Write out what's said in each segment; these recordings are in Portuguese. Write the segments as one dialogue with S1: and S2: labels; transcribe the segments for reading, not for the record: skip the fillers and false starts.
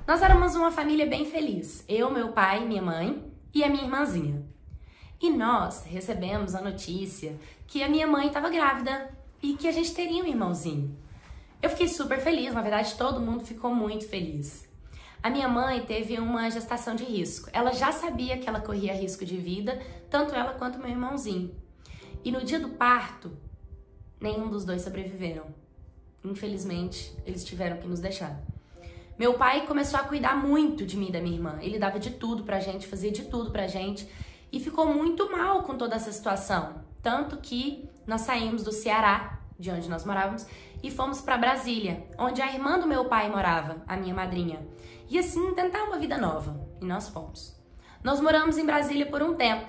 S1: Nós éramos uma família bem feliz. Eu, meu pai, minha mãe e a minha irmãzinha. E nós recebemos a notícia que a minha mãe estava grávida e que a gente teria um irmãozinho. Eu fiquei super feliz, na verdade todo mundo ficou muito feliz. A minha mãe teve uma gestação de risco. Ela já sabia que ela corria risco de vida, tanto ela quanto meu irmãozinho. E no dia do parto, nenhum dos dois sobreviveram. Infelizmente, eles tiveram que nos deixar. Meu pai começou a cuidar muito de mim e da minha irmã. Ele dava de tudo pra gente, fazia de tudo pra gente e ficou muito mal com toda essa situação. Tanto que nós saímos do Ceará, de onde nós morávamos, e fomos pra Brasília, onde a irmã do meu pai morava, a minha madrinha. E assim, tentar uma vida nova. E nós fomos. Nós moramos em Brasília por um tempo.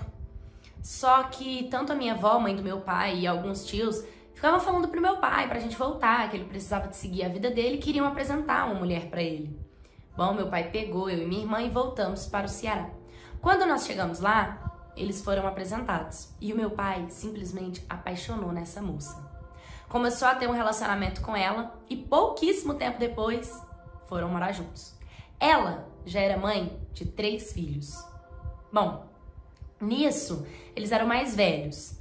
S1: Só que tanto a minha avó, mãe do meu pai, e alguns tios ficavam falando pro meu pai pra gente voltar, que ele precisava de seguir a vida dele e queriam apresentar uma mulher pra ele. Bom, meu pai pegou eu e minha irmã e voltamos para o Ceará. Quando nós chegamos lá, eles foram apresentados. E o meu pai simplesmente apaixonou nessa moça. Começou a ter um relacionamento com ela e pouquíssimo tempo depois foram morar juntos. Ela já era mãe de 3 filhos. Bom, nisso eles eram mais velhos.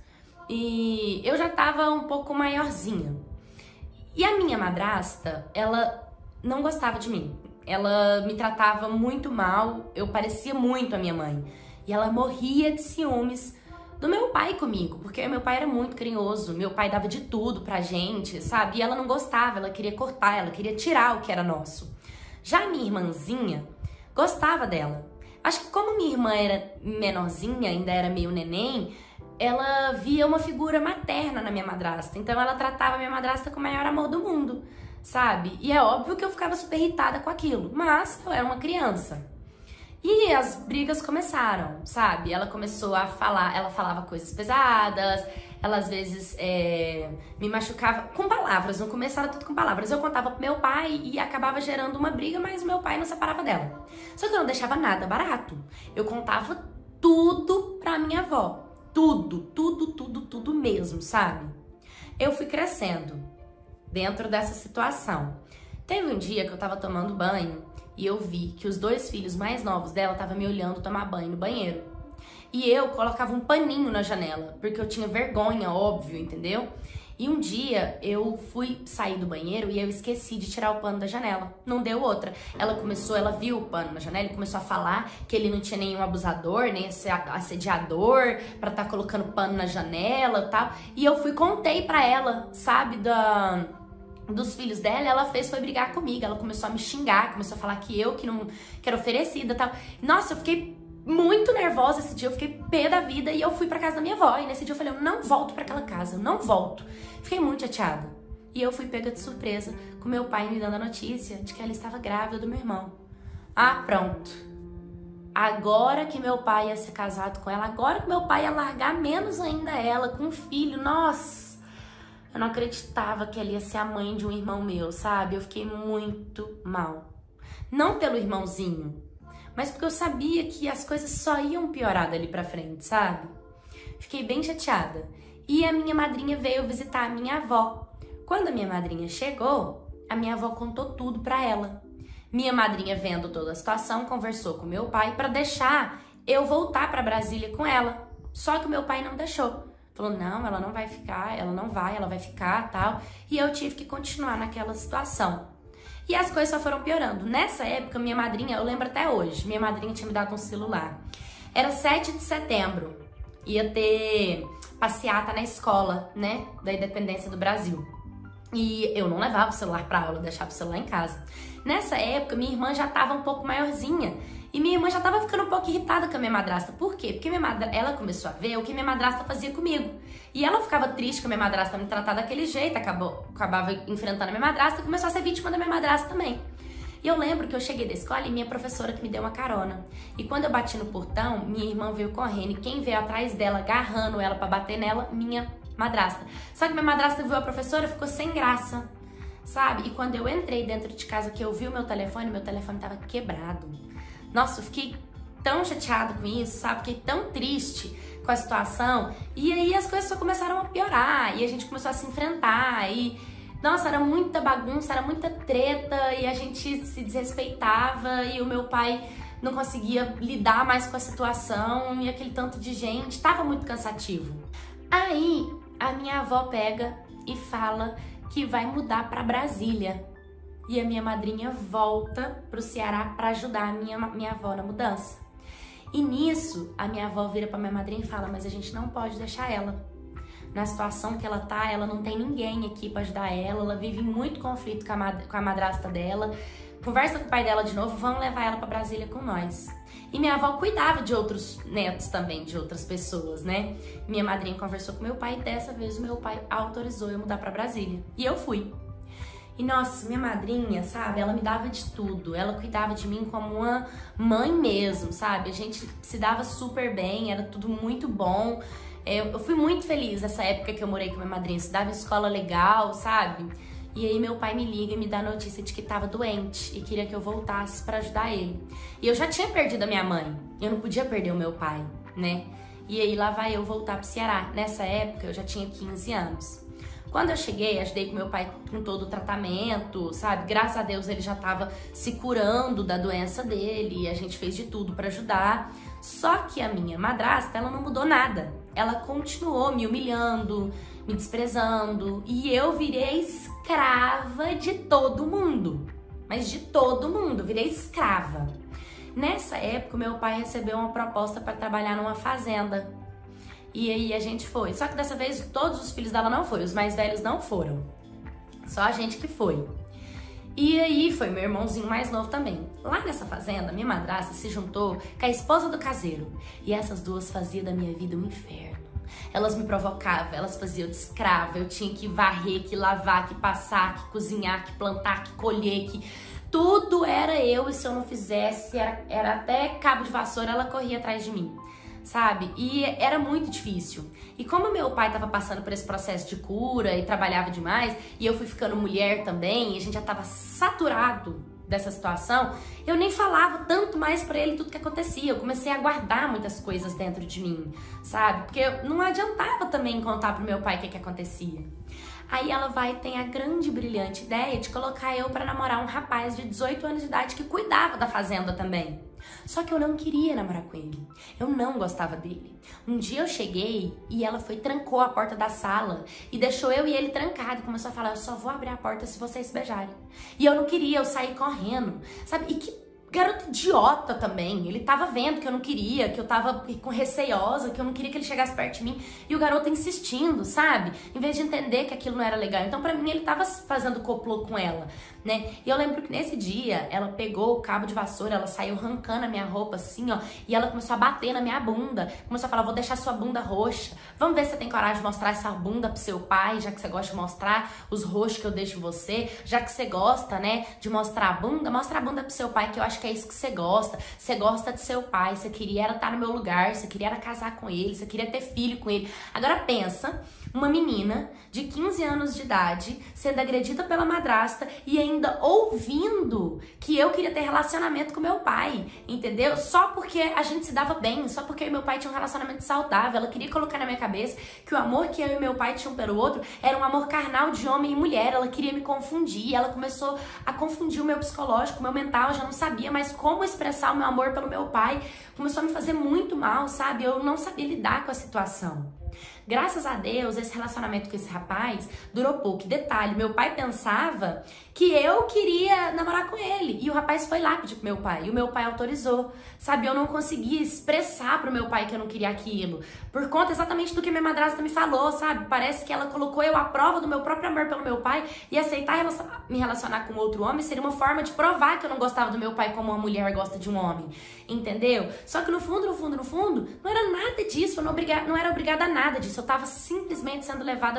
S1: E eu já tava um pouco maiorzinha. E a minha madrasta, ela não gostava de mim. Ela me tratava muito mal, eu parecia muito a minha mãe. E ela morria de ciúmes do meu pai comigo, porque meu pai era muito carinhoso, meu pai dava de tudo pra gente, sabe? E ela não gostava, ela queria cortar, ela queria tirar o que era nosso. Já a minha irmãzinha gostava dela. Acho que como minha irmã era menorzinha, ainda era meio neném, ela via uma figura materna na minha madrasta. Então ela tratava a minha madrasta com o maior amor do mundo, sabe? E é óbvio que eu ficava super irritada com aquilo, mas eu era uma criança. E as brigas começaram, sabe? Ela começou a falar, ela falava coisas pesadas, ela às vezes me machucava com palavras, no começo era tudo com palavras. Eu contava pro meu pai e acabava gerando uma briga, mas o meu pai não separava dela. Só que eu não deixava nada barato. Eu contava tudo pra minha avó. Tudo mesmo, sabe? Eu fui crescendo dentro dessa situação. Teve um dia que eu tava tomando banho e eu vi que os 2 filhos mais novos dela estavam me olhando tomar banho no banheiro. E eu colocava um paninho na janela, porque eu tinha vergonha, óbvio, entendeu? E um dia eu fui sair do banheiro e eu esqueci de tirar o pano da janela. Não deu outra. Ela viu o pano na janela e começou a falar que ele não tinha nenhum abusador, nem assediador pra estar colocando pano na janela e tal. E eu contei pra ela, sabe, dos filhos dela, ela foi brigar comigo. Ela começou a me xingar, começou a falar que que era oferecida e tal. Nossa, eu fiquei muito nervosa esse dia, eu fiquei pé da vida e eu fui pra casa da minha avó. E nesse dia eu falei, eu não volto pra aquela casa, eu não volto. Fiquei muito chateada. E eu fui pega de surpresa com meu pai me dando a notícia de que ela estava grávida do meu irmão. Ah, pronto. Agora que meu pai ia ser casado com ela, agora que meu pai ia largar menos ainda ela, com um filho, nossa. Eu não acreditava que ela ia ser a mãe de um irmão meu, sabe? Eu fiquei muito mal. Não pelo irmãozinho, mas porque eu sabia que as coisas só iam piorar dali pra frente, sabe? Fiquei bem chateada. E a minha madrinha veio visitar a minha avó. Quando a minha madrinha chegou, a minha avó contou tudo pra ela. Minha madrinha, vendo toda a situação, conversou com meu pai pra deixar eu voltar pra Brasília com ela. Só que o meu pai não deixou. Falou, não, ela não vai ficar, ela vai ficar, tal. E eu tive que continuar naquela situação. E as coisas só foram piorando. Nessa época, minha madrinha, eu lembro até hoje, minha madrinha tinha me dado um celular. Era 7 de setembro, ia ter passeata na escola, né, da independência do Brasil. E eu não levava o celular pra aula, eu deixava o celular em casa. Nessa época, minha irmã já tava um pouco maiorzinha. E minha irmã já tava ficando um pouco irritada com a minha madrasta. Por quê? Porque ela começou a ver o que minha madrasta fazia comigo. E ela ficava triste com a minha madrasta me tratar daquele jeito, acabava enfrentando a minha madrasta e começou a ser vítima da minha madrasta também. E eu lembro que eu cheguei da escola e minha professora que me deu uma carona. E quando eu bati no portão, minha irmã veio correndo e quem veio atrás dela, agarrando ela pra bater nela, minha madrasta. Só que minha madrasta viu a professora, ficou sem graça, sabe? E quando eu entrei dentro de casa que eu vi o meu telefone tava quebrado. Nossa, eu fiquei tão chateada com isso, sabe? Fiquei tão triste com a situação. E aí as coisas só começaram a piorar. E a gente começou a se enfrentar. E Nossa, era muita bagunça, era muita treta e a gente se desrespeitava e o meu pai não conseguia lidar mais com a situação e aquele tanto de gente, tava muito cansativo. Aí a minha avó pega e fala que vai mudar para Brasília e a minha madrinha volta pro Ceará para ajudar a minha avó na mudança. E nisso a minha avó vira para minha madrinha e fala: mas a gente não pode deixar ela. Na situação que ela tá, ela não tem ninguém aqui para ajudar ela vive muito conflito com a madrasta dela. Conversa com o pai dela de novo, vamos levar ela para Brasília com nós. E minha avó cuidava de outros netos também, de outras pessoas, né? Minha madrinha conversou com meu pai e dessa vez o meu pai autorizou eu mudar para Brasília. E eu fui. E nossa, minha madrinha, sabe, ela me dava de tudo. Ela cuidava de mim como uma mãe mesmo, sabe? A gente se dava super bem, era tudo muito bom. Eu fui muito feliz nessa época que eu morei com minha madrinha, estudava em escola legal, sabe? E aí meu pai me liga e me dá a notícia de que tava doente e queria que eu voltasse pra ajudar ele. E eu já tinha perdido a minha mãe, eu não podia perder o meu pai, né? E aí lá vai eu voltar pro Ceará. Nessa época eu já tinha 15 anos. Quando eu cheguei, ajudei com meu pai com todo o tratamento, sabe? Graças a Deus ele já tava se curando da doença dele e a gente fez de tudo pra ajudar. Só que a minha madrasta, ela não mudou nada. Ela continuou me humilhando, me desprezando e eu virei escrava de todo mundo. Mas de todo mundo, virei escrava. Nessa época, meu pai recebeu uma proposta para trabalhar numa fazenda. E aí a gente foi. Só que dessa vez todos os filhos dela não foram, os mais velhos não foram. Só a gente que foi. E aí foi meu irmãozinho mais novo também. Lá nessa fazenda, minha madrasta se juntou com a esposa do caseiro. E essas duas faziam da minha vida um inferno. Elas me provocavam, elas faziam de escrava. Eu tinha que varrer, que lavar, que passar, que cozinhar, que plantar, que colher, que... Tudo era eu, e se eu não fizesse, era até cabo de vassoura, ela corria atrás de mim, sabe? E era muito difícil. E como meu pai estava passando por esse processo de cura e trabalhava demais, e eu fui ficando mulher também, e a gente já estava saturado dessa situação, eu nem falava tanto mais pra ele tudo que acontecia. Eu comecei a guardar muitas coisas dentro de mim, sabe? Porque não adiantava também contar pro meu pai o que acontecia. Aí ela vai e tem a grande, brilhante ideia de colocar eu pra namorar um rapaz de 18 anos de idade que cuidava da fazenda também. Só que eu não queria namorar com ele. Eu não gostava dele. Um dia eu cheguei e ela trancou a porta da sala e deixou eu e ele trancado e começou a falar: eu só vou abrir a porta se vocês se bejarem. E eu não queria, eu saí correndo, sabe? E que garoto idiota também. Ele tava vendo que eu não queria, que eu tava receiosa, que eu não queria que ele chegasse perto de mim. E o garoto insistindo, sabe? Em vez de entender que aquilo não era legal. Então, pra mim, ele tava fazendo complô com ela, né? E eu lembro que nesse dia, ela pegou o cabo de vassoura, ela saiu arrancando a minha roupa assim, ó. E ela começou a bater na minha bunda. Começou a falar: vou deixar sua bunda roxa. Vamos ver se você tem coragem de mostrar essa bunda pro seu pai, já que você gosta de mostrar os roxos que eu deixo em você. Já que você gosta, né, de mostrar a bunda, mostra a bunda pro seu pai, que eu acho que é isso que você gosta. Você gosta de seu pai, você queria estar no meu lugar, você queria casar com ele, você queria ter filho com ele. Agora pensa, uma menina de 15 anos de idade sendo agredida pela madrasta e ainda ouvindo que eu queria ter relacionamento com meu pai, entendeu? Só porque a gente se dava bem, só porque eu e meu pai tinham um relacionamento saudável. Ela queria colocar na minha cabeça que o amor que eu e meu pai tinham pelo outro era um amor carnal de homem e mulher. Ela queria me confundir, ela começou a confundir o meu psicológico, o meu mental. Eu já não sabia mais como expressar o meu amor pelo meu pai. Começou a me fazer muito mal, sabe? Eu não sabia lidar com a situação. Graças a Deus, esse relacionamento com esse rapaz durou pouco. Detalhe, meu pai pensava que eu queria namorar com ele. E o rapaz foi lá pedir pro meu pai. E o meu pai autorizou. Sabe, eu não conseguia expressar pro meu pai que eu não queria aquilo. Por conta exatamente do que minha madrasta me falou, sabe? Parece que ela colocou eu à prova do meu próprio amor pelo meu pai. E aceitar me relacionar com outro homem seria uma forma de provar que eu não gostava do meu pai como uma mulher gosta de um homem. Entendeu? Só que no fundo, não era nada disso. Eu não era obrigada a nada disso. Eu tava simplesmente sendo levada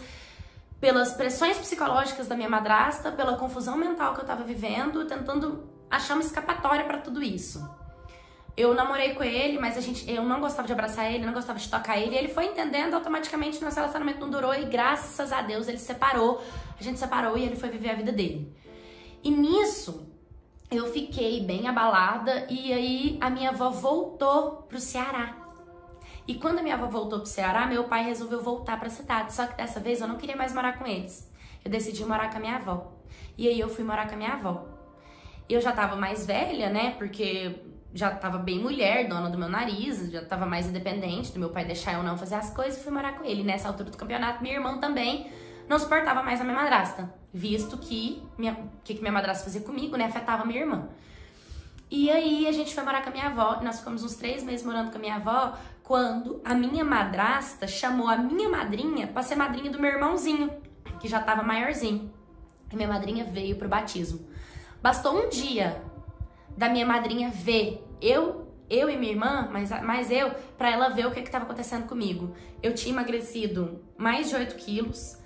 S1: pelas pressões psicológicas da minha madrasta, pela confusão mental que eu tava vivendo, tentando achar uma escapatória pra tudo isso. Eu namorei com ele, mas eu não gostava de abraçar ele, não gostava de tocar ele, e ele foi entendendo, automaticamente nosso relacionamento não durou, e graças a Deus ele separou. A gente separou e ele foi viver a vida dele. E nisso, eu fiquei bem abalada, e aí a minha avó voltou pro Ceará. E quando a minha avó voltou pro Ceará, meu pai resolveu voltar pra cidade. Só que dessa vez eu não queria mais morar com eles. eu decidi morar com a minha avó. E aí eu fui morar com a minha avó. Eu já tava mais velha, né, porque já tava bem mulher, dona do meu nariz, já tava mais independente do meu pai deixar eu não fazer as coisas e fui morar com ele. Nessa altura do campeonato, minha irmã também não suportava mais a minha madrasta, visto que minha madrasta fazia comigo, né, afetava a minha irmã. E aí a gente foi morar com a minha avó, e nós ficamos uns 3 meses morando com a minha avó, quando a minha madrasta chamou a minha madrinha pra ser madrinha do meu irmãozinho, que já tava maiorzinho. E minha madrinha veio pro batismo. Bastou um dia da minha madrinha ver eu e minha irmã, mas eu, pra ela ver o que tava acontecendo comigo. Eu tinha emagrecido mais de 8 quilos,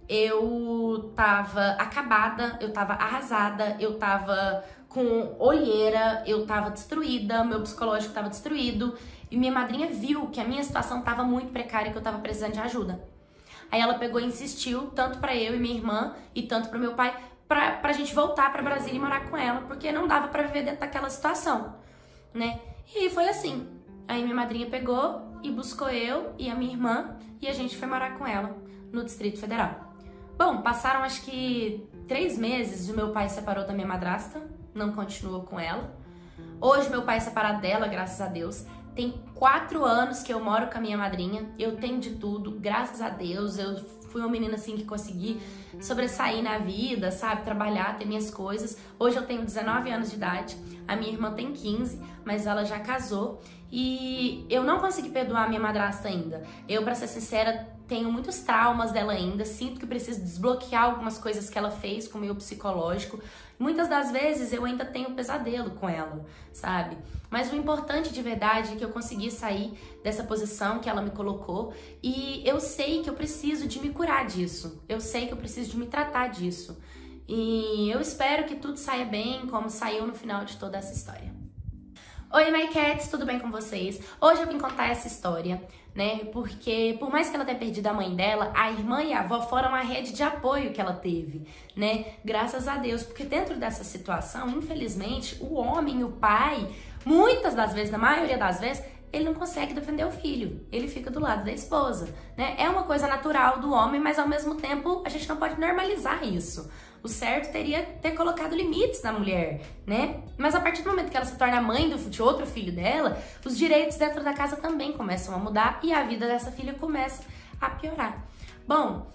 S1: eu tava acabada, eu tava arrasada, eu tava com olheira, eu tava destruída, meu psicológico tava destruído. E minha madrinha viu que a minha situação tava muito precária e que eu tava precisando de ajuda. Aí ela pegou e insistiu, tanto pra eu e minha irmã, e tanto pro meu pai, pra gente voltar pra Brasília e morar com ela, porque não dava pra viver dentro daquela situação, né? E aí foi assim. Aí minha madrinha pegou e buscou eu e a minha irmã, e a gente foi morar com ela no Distrito Federal. Bom, passaram acho que 3 meses, o meu pai separou da minha madrasta, não continuou com ela. Hoje meu pai é separado dela, graças a Deus. Tem 4 anos que eu moro com a minha madrinha, eu tenho de tudo, graças a Deus. Eu fui uma menina assim que consegui sobressair na vida, sabe? Trabalhar, ter minhas coisas. Hoje eu tenho 19 anos de idade, a minha irmã tem 15, mas ela já casou. E eu não consegui perdoar a minha madrasta ainda. Eu, pra ser sincera, tenho muitos traumas dela ainda, sinto que preciso desbloquear algumas coisas que ela fez com o meu psicológico. Muitas das vezes eu ainda tenho pesadelo com ela, sabe? Mas o importante de verdade é que eu consegui sair dessa posição que ela me colocou e eu sei que eu preciso de me curar disso. Eu sei que eu preciso de me tratar disso. E eu espero que tudo saia bem, como saiu no final de toda essa história. Oi, My Cats, tudo bem com vocês? Hoje eu vim contar essa história, né? Porque por mais que ela tenha perdido a mãe dela, a irmã e a avó foram a rede de apoio que ela teve, né? Graças a Deus, porque dentro dessa situação, infelizmente, o homem, o pai, muitas das vezes, na maioria das vezes, ele não consegue defender o filho, ele fica do lado da esposa, né? É uma coisa natural do homem, mas ao mesmo tempo a gente não pode normalizar isso. O certo teria ter colocado limites na mulher, né? Mas a partir do momento que ela se torna mãe de outro filho dela, os direitos dentro da casa também começam a mudar e a vida dessa filha começa a piorar. Bom,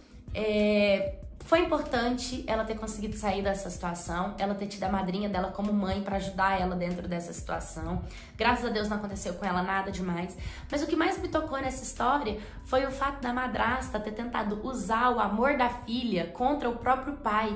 S1: foi importante ela ter conseguido sair dessa situação, ela ter tido a madrinha dela como mãe para ajudar ela dentro dessa situação. Graças a Deus não aconteceu com ela nada demais. Mas o que mais me tocou nessa história foi o fato da madrasta ter tentado usar o amor da filha contra o próprio pai.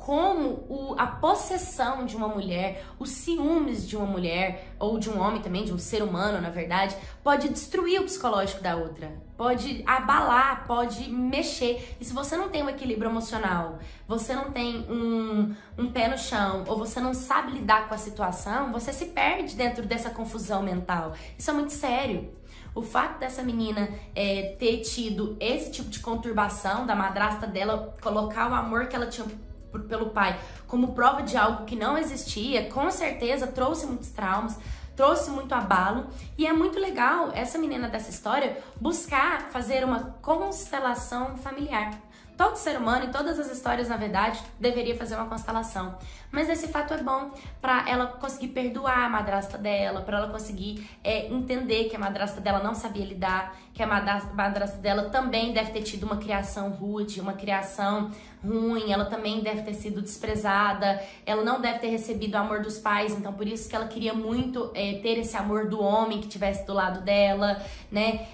S1: Como a possessão de uma mulher, os ciúmes de uma mulher, ou de um homem também, de um ser humano, na verdade, pode destruir o psicológico da outra, pode abalar, pode mexer. E se você não tem um equilíbrio emocional, você não tem um pé no chão, ou você não sabe lidar com a situação, você se perde dentro dessa confusão mental. Isso é muito sério. O fato dessa menina ter tido esse tipo de conturbação, da madrasta dela colocar o amor que ela tinha pelo pai como prova de algo que não existia, com certeza trouxe muitos traumas, trouxe muito abalo. E é muito legal essa menina dessa história buscar fazer uma constelação familiar. Todo ser humano, em todas as histórias, na verdade, deveria fazer uma constelação. Mas esse fato é bom para ela conseguir perdoar a madrasta dela, para ela conseguir entender que a madrasta dela não sabia lidar, que a madrasta dela também deve ter tido uma criação rude, uma criação ruim, ela também deve ter sido desprezada, ela não deve ter recebido o amor dos pais, então por isso que ela queria muito ter esse amor do homem que estivesse do lado dela, né?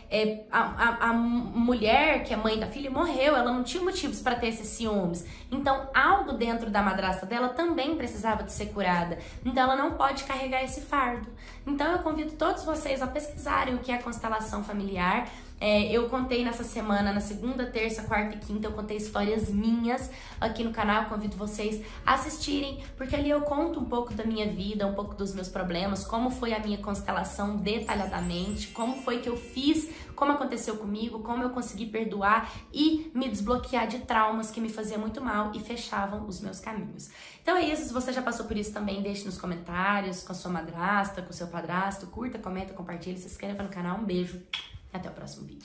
S1: A mulher, que é mãe da filha, morreu, ela não tinha motivos para ter esses ciúmes. Então, algo dentro da madrasta dela também precisava de ser curada. Então, ela não pode carregar esse fardo. Então, eu convido todos vocês a pesquisarem o que é constelação familiar. Eu contei nessa semana, na segunda, terça, quarta e quinta, eu contei histórias minhas aqui no canal. Eu convido vocês a assistirem, porque ali eu conto um pouco da minha vida, um pouco dos meus problemas, como foi a minha constelação detalhadamente, como foi que eu fiz, como aconteceu comigo, como eu consegui perdoar e me desbloquear de traumas que me faziam muito mal e fechavam os meus caminhos. Então é isso, se você já passou por isso também, deixe nos comentários, com a sua madrasta, com o seu padrasto, curta, comenta, compartilha, se inscreva no canal, um beijo. Até o próximo vídeo.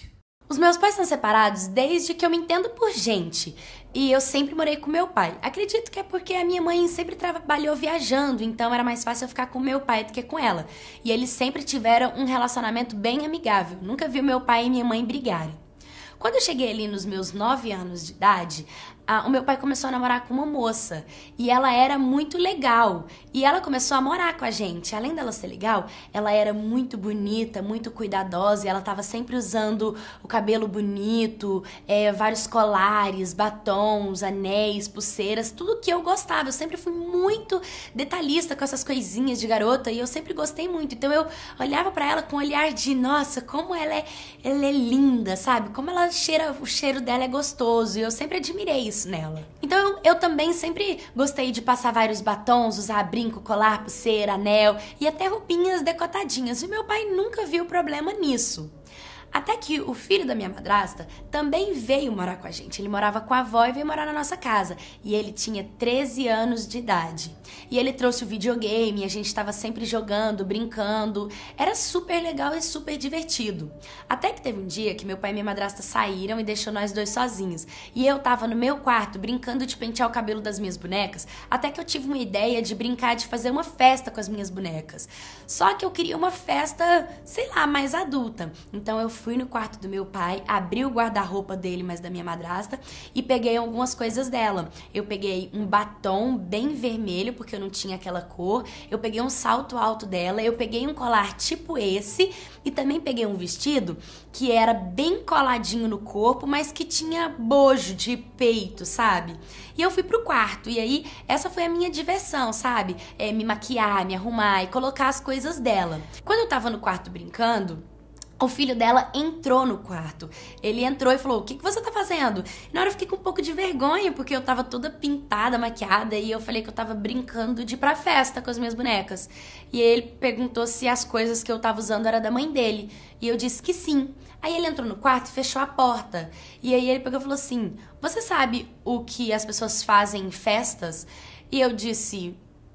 S1: Os meus pais são separados desde que eu me entendo por gente. E eu sempre morei com meu pai. Acredito que é porque a minha mãe sempre trabalhou viajando, então era mais fácil eu ficar com meu pai do que com ela. E eles sempre tiveram um relacionamento bem amigável. Nunca vi meu pai e minha mãe brigarem. Quando eu cheguei ali nos meus 9 anos de idade, o meu pai começou a namorar com uma moça e ela era muito legal e ela começou a morar com a gente. Além dela ser legal, ela era muito bonita, muito cuidadosa e ela estava sempre usando o cabelo bonito, vários colares, batons, anéis, pulseiras, tudo que eu gostava. Eu sempre fui muito detalhista com essas coisinhas de garota e eu sempre gostei muito. Então eu olhava pra ela com um olhar de, nossa, como ela é linda, sabe? Como ela cheira, o cheiro dela é gostoso e eu sempre admirei isso nela. Então eu também sempre gostei de passar vários batons, usar brinco, colar, pulseira, anel e até roupinhas decotadinhas. E meu pai nunca viu problema nisso. Até que o filho da minha madrasta também veio morar com a gente. Ele morava com a avó e veio morar na nossa casa. E ele tinha 13 anos de idade. E ele trouxe o videogame, a gente estava sempre jogando, brincando. Era super legal e super divertido. Até que teve um dia que meu pai e minha madrasta saíram e deixou nós dois sozinhos. E eu tava no meu quarto brincando de pentear o cabelo das minhas bonecas. Até que eu tive uma ideia de brincar de fazer uma festa com as minhas bonecas. Só que eu queria uma festa, sei lá, mais adulta. Então eu fui no quarto do meu pai, abri o guarda-roupa dele, mas da minha madrasta, e peguei algumas coisas dela. Eu peguei um batom bem vermelho, porque eu não tinha aquela cor. Eu peguei um salto alto dela, eu peguei um colar tipo esse, e também peguei um vestido que era bem coladinho no corpo, mas que tinha bojo de peito, sabe? E eu fui pro quarto, e aí essa foi a minha diversão, sabe? Me maquiar, me arrumar e colocar as coisas dela. Quando eu tava no quarto brincando, o filho dela entrou no quarto. Ele entrou e falou, o que você tá fazendo? E na hora eu fiquei com um pouco de vergonha, porque eu tava toda pintada, maquiada, e eu falei que eu tava brincando de ir pra festa com as minhas bonecas. E ele perguntou se as coisas que eu tava usando era da mãe dele. E eu disse que sim. Aí ele entrou no quarto e fechou a porta. E aí ele pegou e falou assim, você sabe o que as pessoas fazem em festas? E eu disse,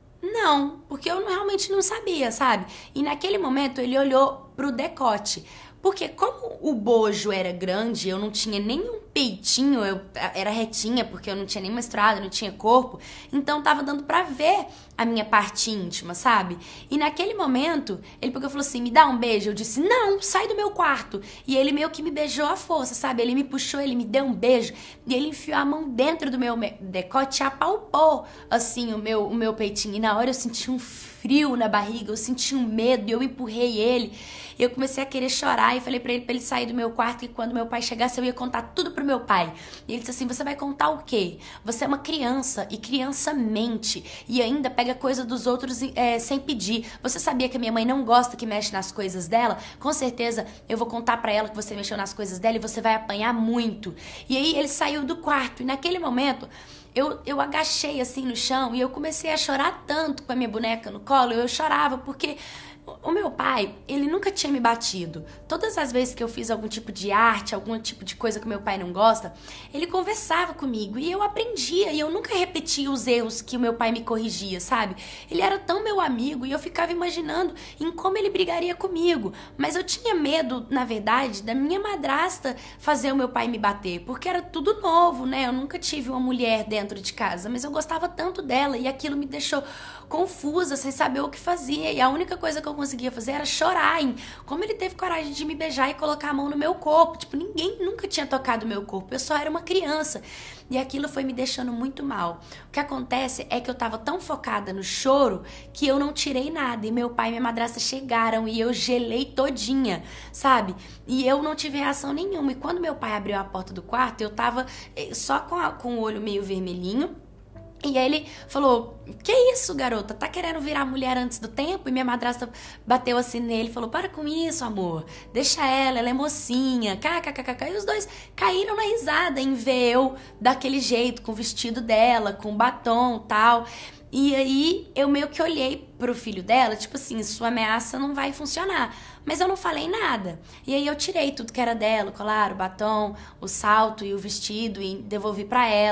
S1: não, porque eu realmente não sabia, sabe? E naquele momento ele olhou pro decote. Porque como o bojo era grande, eu não tinha nenhum peitinho, eu era retinha, porque eu não tinha nem menstruado, não tinha corpo, então tava dando pra ver a minha parte íntima, sabe? E naquele momento, ele pegou e falou assim, me dá um beijo. Eu disse, não, sai do meu quarto. E ele meio que me beijou à força, sabe? Ele me puxou, ele me deu um beijo, e ele enfiou a mão dentro do meu decote e apalpou, assim, o meu peitinho. E na hora eu senti um frio na barriga, eu senti um medo, e eu empurrei ele. Eu comecei a querer chorar e falei pra ele sair do meu quarto, e quando meu pai chegasse eu ia contar tudo pro meu pai. E ele disse assim, você vai contar o quê? Você é uma criança e criança mente e ainda pega coisa dos outros sem pedir. Você sabia que a minha mãe não gosta que mexe nas coisas dela? Com certeza eu vou contar pra ela que você mexeu nas coisas dela e você vai apanhar muito. E aí ele saiu do quarto e naquele momento eu agachei assim no chão e eu comecei a chorar tanto com a minha boneca no colo. Eu chorava porque o meu pai, ele nunca tinha me batido. Todas as vezes que eu fiz algum tipo de arte, algum tipo de coisa que o meu pai não gosta, ele conversava comigo e eu aprendia e eu nunca repetia os erros que o meu pai me corrigia, sabe? Ele era tão meu amigo e eu ficava imaginando em como ele brigaria comigo. Mas eu tinha medo, na verdade, da minha madrasta fazer o meu pai me bater, porque era tudo novo, né? Eu nunca tive uma mulher dentro de casa, mas eu gostava tanto dela e aquilo me deixou confusa, sem saber o que fazia. E a única coisa que eu conseguia fazer era chorar em como ele teve coragem de me beijar e colocar a mão no meu corpo. Tipo, ninguém nunca tinha tocado o meu corpo, eu só era uma criança. E aquilo foi me deixando muito mal. O que acontece é que eu tava tão focada no choro que eu não tirei nada. E meu pai e minha madrasta chegaram e eu gelei todinha, sabe? E eu não tive reação nenhuma. E quando meu pai abriu a porta do quarto, eu tava só com o olho meio vermelhinho. E aí ele falou, que isso, garota? Tá querendo virar mulher antes do tempo? E minha madrasta bateu assim nele e falou, para com isso, amor. Deixa ela é mocinha. KKKK. E os dois caíram na risada em ver eu daquele jeito, com o vestido dela, com batom e tal. E aí eu meio que olhei pro filho dela, tipo assim, sua ameaça não vai funcionar. Mas eu não falei nada. E aí eu tirei tudo que era dela, o colar, o batom, o salto e o vestido e devolvi pra ela.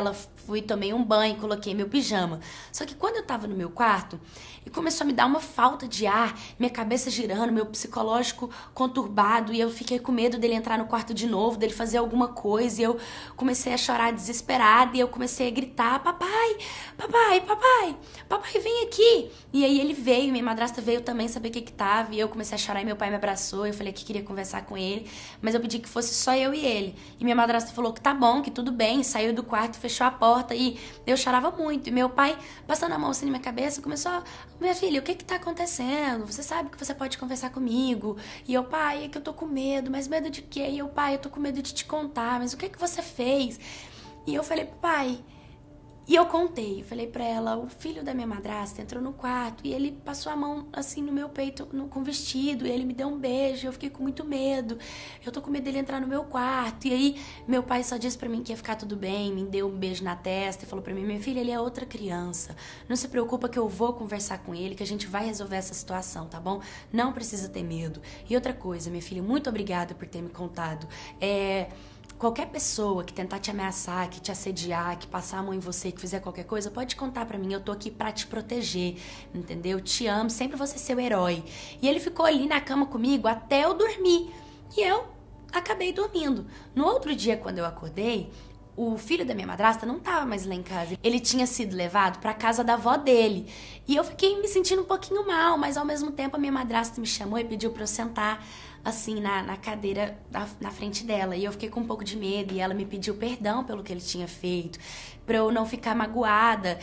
S1: fui, tomei um banho, coloquei meu pijama. Só que quando eu tava no meu quarto, e começou a me dar uma falta de ar, minha cabeça girando, meu psicológico conturbado, e eu fiquei com medo dele entrar no quarto de novo, dele fazer alguma coisa, e eu comecei a chorar desesperada, e eu comecei a gritar, papai, papai, papai, papai, vem aqui. E aí ele veio, minha madrasta veio também saber o que tava, e eu comecei a chorar, e meu pai me abraçou, eu falei que queria conversar com ele, mas eu pedi que fosse só eu e ele. E minha madrasta falou que tá bom, que tudo bem, saiu do quarto, fechou a porta, e eu chorava muito. E meu pai, passando a mão assim na minha cabeça, começou, minha filha, o que tá acontecendo? Você sabe que você pode conversar comigo? E eu, pai, é que eu tô com medo, mas medo de quê? E eu, pai, eu tô com medo de te contar, mas o que você fez? E eu falei, pai... E eu contei, falei pra ela, o filho da minha madrasta entrou no quarto e ele passou a mão assim no meu peito com vestido, e ele me deu um beijo, eu fiquei com muito medo, eu tô com medo dele entrar no meu quarto. E aí meu pai só disse pra mim que ia ficar tudo bem, me deu um beijo na testa e falou pra mim, minha filha, ele é outra criança, não se preocupa que eu vou conversar com ele, que a gente vai resolver essa situação, tá bom? Não precisa ter medo. E outra coisa, minha filha, muito obrigada por ter me contado. Qualquer pessoa que tentar te ameaçar, que te assediar, que passar a mão em você, que fizer qualquer coisa, pode contar pra mim, eu tô aqui pra te proteger, entendeu? Eu te amo, sempre vou ser seu herói. E ele ficou ali na cama comigo até eu dormir. E eu acabei dormindo. No outro dia, quando eu acordei, o filho da minha madrasta não tava mais lá em casa. Ele tinha sido levado pra casa da avó dele. E eu fiquei me sentindo um pouquinho mal, mas ao mesmo tempo a minha madrasta me chamou e pediu pra eu sentar assim, na cadeira na frente dela. E eu fiquei com um pouco de medo, e ela me pediu perdão pelo que ele tinha feito, pra eu não ficar magoada,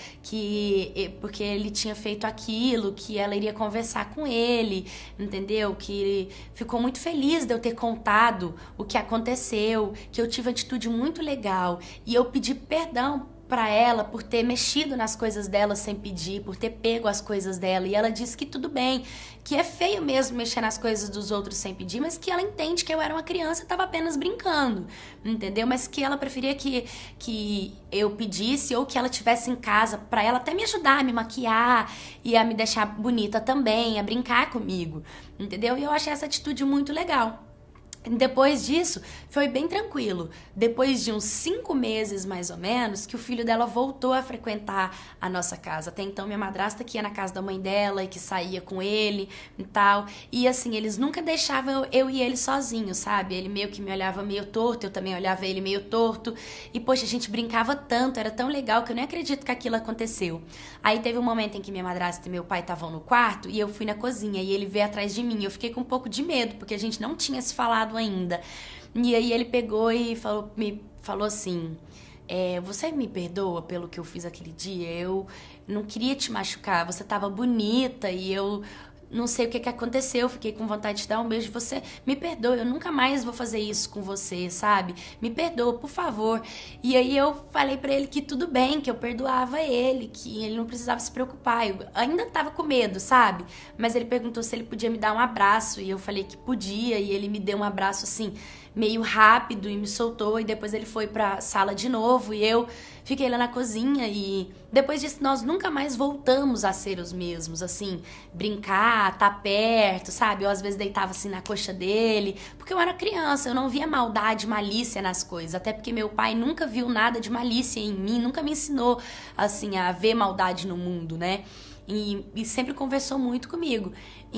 S1: porque ele tinha feito aquilo, que ela iria conversar com ele, entendeu? Que ficou muito feliz de eu ter contado o que aconteceu, que eu tive uma atitude muito legal, e eu pedi perdão pra ela por ter mexido nas coisas dela sem pedir, por ter pego as coisas dela. E ela disse que tudo bem, que é feio mesmo mexer nas coisas dos outros sem pedir, mas que ela entende que eu era uma criança e tava apenas brincando, entendeu? Mas que ela preferia que eu pedisse, ou que ela tivesse em casa pra ela até me ajudar a me maquiar e a me deixar bonita também, a brincar comigo, entendeu? E eu achei essa atitude muito legal. Depois disso, foi bem tranquilo. Depois de uns 5 meses, mais ou menos, que o filho dela voltou a frequentar a nossa casa. Até então, minha madrasta que ia na casa da mãe dela e que saía com ele e tal. E assim, eles nunca deixavam eu e ele sozinhos, sabe? Ele meio que me olhava meio torto, eu também olhava ele meio torto. E, poxa, a gente brincava tanto, era tão legal que eu nem acredito que aquilo aconteceu. Aí teve um momento em que minha madrasta e meu pai estavam no quarto e eu fui na cozinha e ele veio atrás de mim. Eu fiquei com um pouco de medo, porque a gente não tinha se falado ainda. E aí ele pegou e me falou assim, você me perdoa pelo que eu fiz aquele dia? Eu não queria te machucar, você tava bonita e eu não sei o que aconteceu, eu fiquei com vontade de dar um beijo. Você me perdoa, eu nunca mais vou fazer isso com você, sabe? Me perdoa, por favor. E aí eu falei pra ele que tudo bem, que eu perdoava ele, que ele não precisava se preocupar. Eu ainda tava com medo, sabe? Mas ele perguntou se ele podia me dar um abraço, e eu falei que podia, e ele me deu um abraço assim, meio rápido, e me soltou, e depois ele foi pra sala de novo, e eu fiquei lá na cozinha. E depois disso nós nunca mais voltamos a ser os mesmos, assim, brincar, tá perto, sabe? Eu às vezes deitava assim na coxa dele, porque eu era criança, eu não via maldade, malícia nas coisas, até porque meu pai nunca viu nada de malícia em mim, nunca me ensinou, assim, a ver maldade no mundo, né? E sempre conversou muito comigo.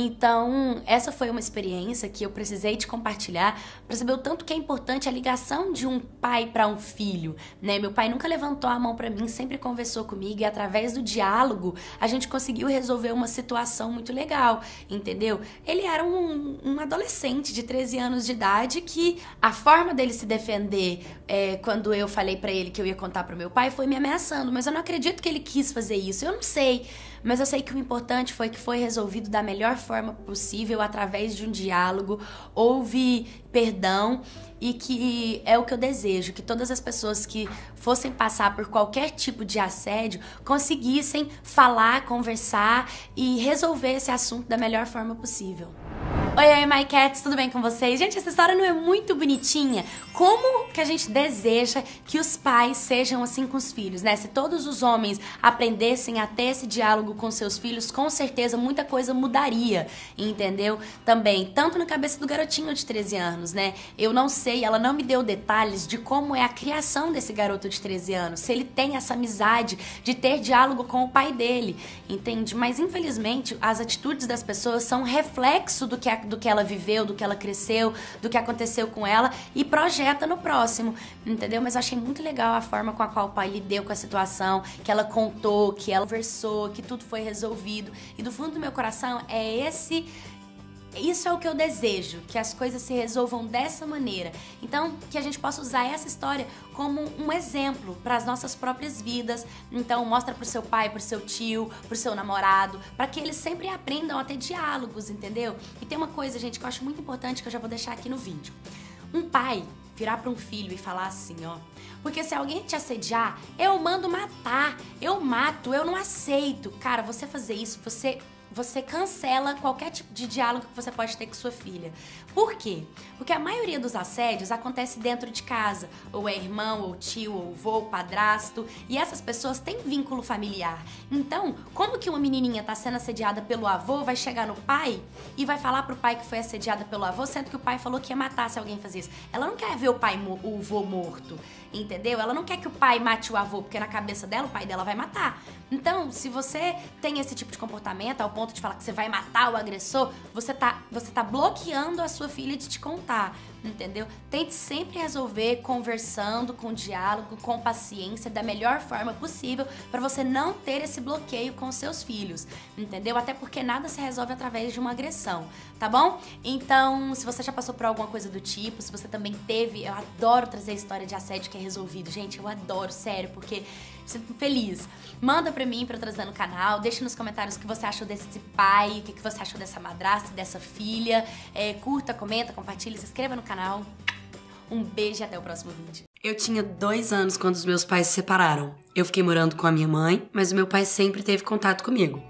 S1: Então, essa foi uma experiência que eu precisei de compartilhar para saber o tanto que é importante a ligação de um pai para um filho, né? Meu pai nunca levantou a mão para mim, sempre conversou comigo, e através do diálogo a gente conseguiu resolver uma situação muito legal, entendeu? Ele era um adolescente de 13 anos de idade que a forma dele se defender quando eu falei para ele que eu ia contar pro meu pai foi me ameaçando, mas eu não acredito que ele quis fazer isso, eu não sei. Mas eu sei que o importante foi que foi resolvido da melhor forma possível, através de um diálogo, houve perdão, e que é o que eu desejo, que todas as pessoas que fossem passar por qualquer tipo de assédio conseguissem falar, conversar e resolver esse assunto da melhor forma possível. Oi, My Cats, tudo bem com vocês? Gente, essa história não é muito bonitinha? Como que a gente deseja que os pais sejam assim com os filhos, né? Se todos os homens aprendessem a ter esse diálogo com seus filhos, com certeza muita coisa mudaria, entendeu? Também, tanto na cabeça do garotinho de 13 anos, né? Eu não sei, ela não me deu detalhes de como é a criação desse garoto de 13 anos, se ele tem essa amizade de ter diálogo com o pai dele, entende? Mas, infelizmente, as atitudes das pessoas são reflexo do que ela viveu, do que ela cresceu, do que aconteceu com ela e projeta no próximo, entendeu? Mas eu achei muito legal a forma com a qual o pai lidou com a situação, que ela contou, que ela conversou, que tudo foi resolvido. E do fundo do meu coração isso é o que eu desejo, que as coisas se resolvam dessa maneira. Então, que a gente possa usar essa história como um exemplo para as nossas próprias vidas. Então, mostra pro seu pai, pro seu tio, pro seu namorado, para que eles sempre aprendam a ter diálogos, entendeu? E tem uma coisa, gente, que eu acho muito importante que eu já vou deixar aqui no vídeo. Um pai virar para um filho e falar assim, ó: porque se alguém te assediar, eu mando matar, eu mato, eu não aceito. Cara, você fazer isso, você cancela qualquer tipo de diálogo que você pode ter com sua filha. Por quê? Porque a maioria dos assédios acontece dentro de casa. Ou é irmão, ou tio, ou vô, ou padrasto. E essas pessoas têm vínculo familiar. Então, como que uma menininha tá sendo assediada pelo avô, vai chegar no pai e vai falar pro pai que foi assediada pelo avô, sendo que o pai falou que ia matar se alguém fazer isso? Ela não quer ver o vô morto, entendeu? Ela não quer que o pai mate o avô, porque na cabeça dela, o pai dela vai matar. Então, se você tem esse tipo de comportamento, ao ponto de falar que você vai matar o agressor, você tá bloqueando a sua filha de te contar, entendeu? Tente sempre resolver conversando, com diálogo, com paciência, da melhor forma possível, para você não ter esse bloqueio com os seus filhos, entendeu? Até porque nada se resolve através de uma agressão, tá bom? Então, se você já passou por alguma coisa do tipo, se você também teve, eu adoro trazer a história de assédio que é resolvido, gente, eu adoro, sério, porque sinto feliz. Manda pra mim, pra eu trazer no canal, deixa nos comentários o que você achou desse pai, o que você achou dessa madrasta, dessa filha, curta, comenta, compartilha, se inscreva no canal. Um beijo e até o próximo vídeo. Eu tinha 2 anos quando os meus pais se separaram. Eu fiquei morando com a minha mãe, mas o meu pai sempre teve contato comigo.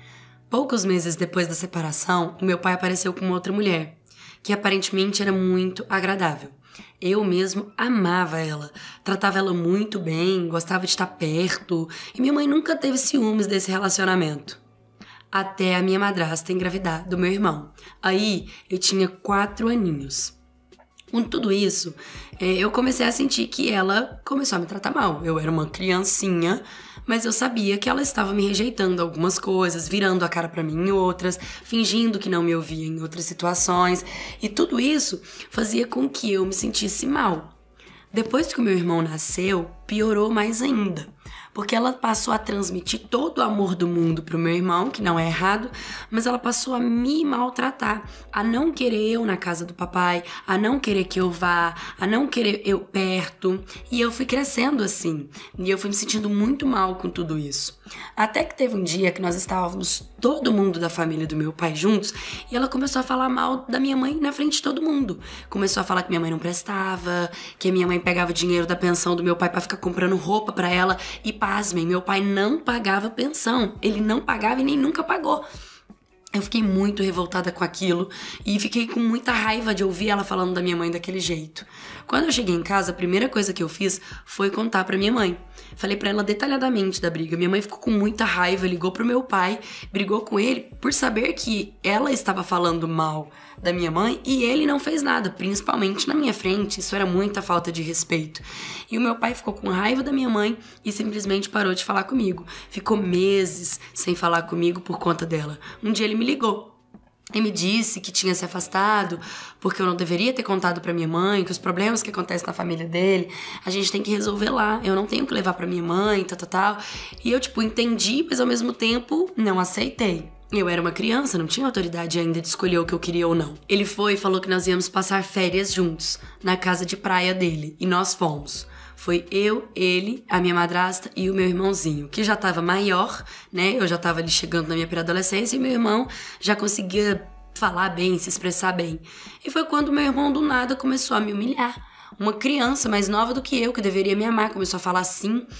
S1: Poucos meses depois da separação, o meu pai apareceu com outra mulher, que aparentemente era muito agradável. Eu mesmo amava ela, tratava ela muito bem, gostava de estar perto, e minha mãe nunca teve ciúmes desse relacionamento. Até a minha madrasta engravidar do meu irmão. Aí eu tinha 4 aninhos. Com tudo isso, eu comecei a sentir que ela começou a me tratar mal. Eu era uma criancinha, mas eu sabia que ela estava me rejeitando algumas coisas, virando a cara pra mim em outras, fingindo que não me ouvia em outras situações. E tudo isso fazia com que eu me sentisse mal. Depois que o meu irmão nasceu, piorou mais ainda. Porque ela passou a transmitir todo o amor do mundo pro meu irmão, que não é errado, mas ela passou a me maltratar, a não querer eu na casa do papai, a não querer que eu vá, a não querer eu perto. E eu fui crescendo assim, e eu fui me sentindo muito mal com tudo isso. Até que teve um dia que nós estávamos todo mundo da família do meu pai juntos, e ela começou a falar mal da minha mãe na frente de todo mundo. Começou a falar que minha mãe não prestava, que a minha mãe pegava dinheiro da pensão do meu pai pra ficar comprando roupa pra ela, e pasmem, meu pai não pagava pensão. Ele não pagava e nem nunca pagou. Eu fiquei muito revoltada com aquilo e fiquei com muita raiva de ouvir ela falando da minha mãe daquele jeito. Quando eu cheguei em casa, a primeira coisa que eu fiz foi contar pra minha mãe. Falei pra ela detalhadamente da briga. Minha mãe ficou com muita raiva, ligou pro meu pai, brigou com ele por saber que ela estava falando mal da minha mãe e ele não fez nada, principalmente na minha frente. Isso era muita falta de respeito. E o meu pai ficou com raiva da minha mãe e simplesmente parou de falar comigo. Ficou meses sem falar comigo por conta dela. Um dia ele me ligou e me disse que tinha se afastado porque eu não deveria ter contado pra minha mãe, que os problemas que acontecem na família dele, a gente tem que resolver lá. Eu não tenho que levar pra minha mãe, tal. E eu, entendi, mas ao mesmo tempo não aceitei. Eu era uma criança, não tinha autoridade ainda de escolher o que eu queria ou não. Ele foi e falou que nós íamos passar férias juntos, na casa de praia dele, e nós fomos. Foi eu, ele, a minha madrasta e o meu irmãozinho, que já tava maior, né? Eu já tava ali chegando na minha pré-adolescência e meu irmão já conseguia falar bem, se expressar bem. E foi quando meu irmão do nada começou a me humilhar. Uma criança mais nova do que eu, que deveria me amar, começou a falar assim,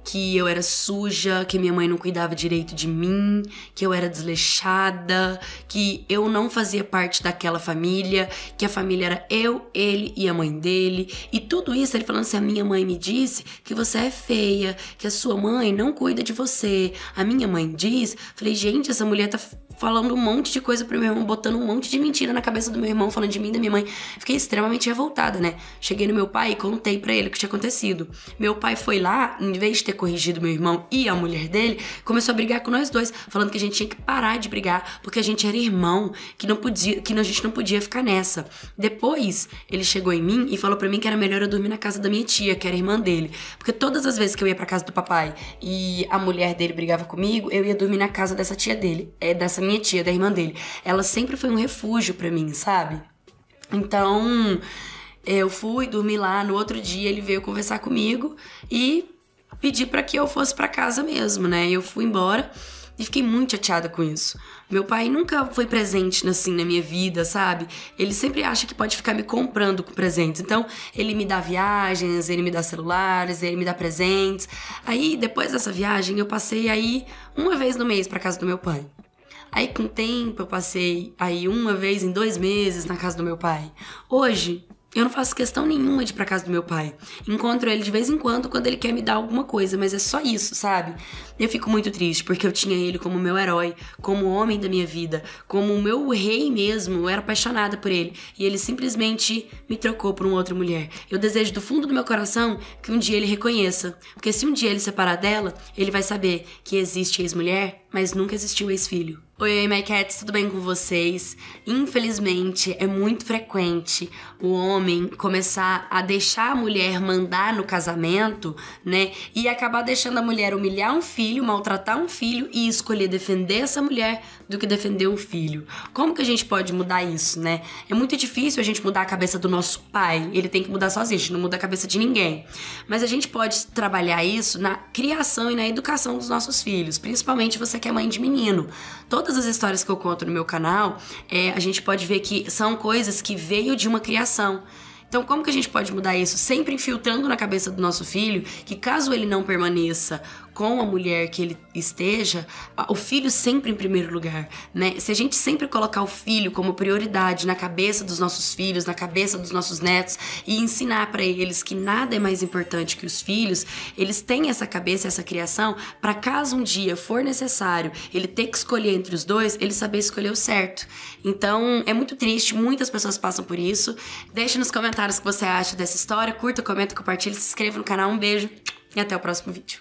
S2: que eu era suja, que minha mãe não cuidava direito de mim, que eu era desleixada, que eu não fazia parte daquela família, que a família era eu, ele e a mãe dele. E tudo isso ele falando assim, a minha mãe me disse que você é feia, que a sua mãe não cuida de você. A minha mãe diz, falei, gente, essa mulher tá falando um monte de coisa pro meu irmão, botando um monte de mentira na cabeça do meu irmão, falando de mim e da minha mãe. Fiquei extremamente revoltada, né? Cheguei no meu pai e contei pra ele o que tinha acontecido. Meu pai foi lá, em vez de ter corrigido meu irmão e a mulher dele, começou a brigar com nós dois, falando que a gente tinha que parar de brigar, porque a gente era irmão, que a gente não podia ficar nessa. Depois, ele chegou em mim e falou pra mim que era melhor eu dormir na casa da minha tia, que era irmã dele. Porque todas as vezes que eu ia pra casa do papai e a mulher dele brigava comigo, eu ia dormir na casa dessa tia dele, dessa minha tia, da irmã dele. Ela sempre foi um refúgio pra mim, sabe? Então, eu fui dormir lá, no outro dia ele veio conversar comigo e pedir pra que eu fosse pra casa mesmo, né? Eu fui embora e fiquei muito chateada com isso. Meu pai nunca foi presente assim na minha vida, sabe? Ele sempre acha que pode ficar me comprando com presentes. Então, ele me dá viagens, ele me dá celulares, ele me dá presentes. Aí, depois dessa viagem, eu passei aí uma vez no mês pra casa do meu pai. Aí, com o tempo, eu passei aí uma vez em 2 meses na casa do meu pai. Hoje, eu não faço questão nenhuma de ir pra casa do meu pai. Encontro ele de vez em quando ele quer me dar alguma coisa, mas é só isso, sabe? Eu fico muito triste, porque eu tinha ele como meu herói, como o homem da minha vida, como o meu rei mesmo. Eu era apaixonada por ele. E ele simplesmente me trocou por uma outra mulher. Eu desejo do fundo do meu coração que um dia ele reconheça. Porque se um dia ele separar dela, ele vai saber que existe ex-mulher, mas nunca existiu ex-filho. Oi, My Cats, tudo bem com vocês? Infelizmente, é muito frequente o homem começar a deixar a mulher mandar no casamento, né? E acabar deixando a mulher humilhar um filho, maltratar um filho e escolher defender essa mulher do que defender um filho. Como que a gente pode mudar isso, né? É muito difícil a gente mudar a cabeça do nosso pai. Ele tem que mudar sozinho, a gente não muda a cabeça de ninguém. Mas a gente pode trabalhar isso na criação e na educação dos nossos filhos, principalmente você que é mãe de menino. Todas as histórias que eu conto no meu canal, a gente pode ver que são coisas que veio de uma criação. Então, como que a gente pode mudar isso? Sempre infiltrando na cabeça do nosso filho que caso ele não permaneça com a mulher que ele esteja, o filho sempre em primeiro lugar, né? Se a gente sempre colocar o filho como prioridade na cabeça dos nossos filhos, na cabeça dos nossos netos e ensinar pra eles que nada é mais importante que os filhos, eles têm essa cabeça, essa criação, pra caso um dia for necessário ele ter que escolher entre os dois, ele saber escolher o certo. Então, é muito triste, muitas pessoas passam por isso. Deixa nos comentários o que você acha dessa história, curta, comenta, compartilha, se inscreva no canal. Um beijo e até o próximo vídeo.